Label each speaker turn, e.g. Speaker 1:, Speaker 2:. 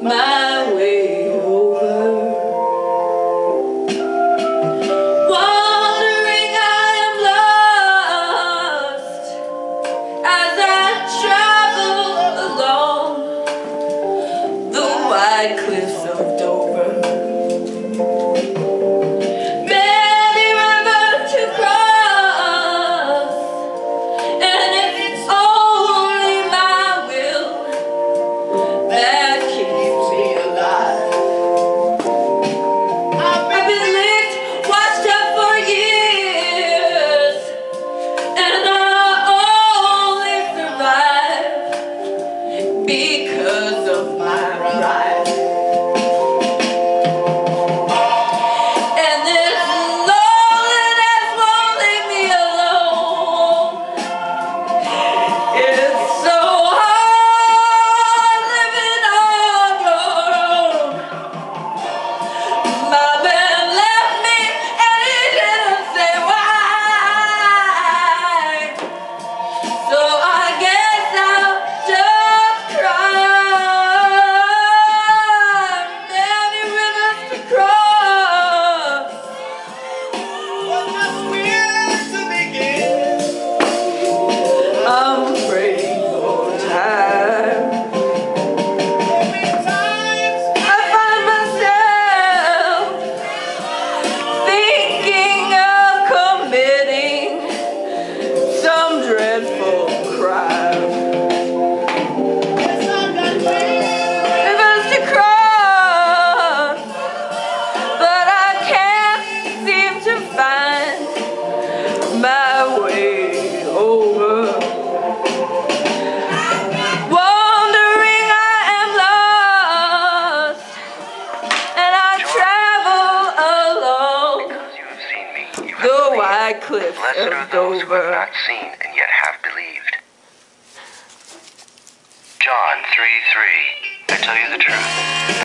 Speaker 1: my way over. Wandering I am lost as I travel along the wide cliffs of Dover. Many rivers to cross, and it's only my will that keeps me alive. I've been licked, washed up for years, and I only survive because of my pride. And this loneliness won't leave me alone. It's so hard living on your own. My man left me and he didn't say why. So I guess I'll just cry. Many rivers to cross. What must we to begin? I'm praying for time. I find myself thinking of committing some dreadful crime. Rivers to cross, but I can't seem to find my way over. Wandering I am lost, and I travel along the wide cliffs
Speaker 2: Blessed are
Speaker 1: of
Speaker 2: those who have
Speaker 1: Dover.
Speaker 2: not seen and yet have believed. John 3:3. I tell you the truth.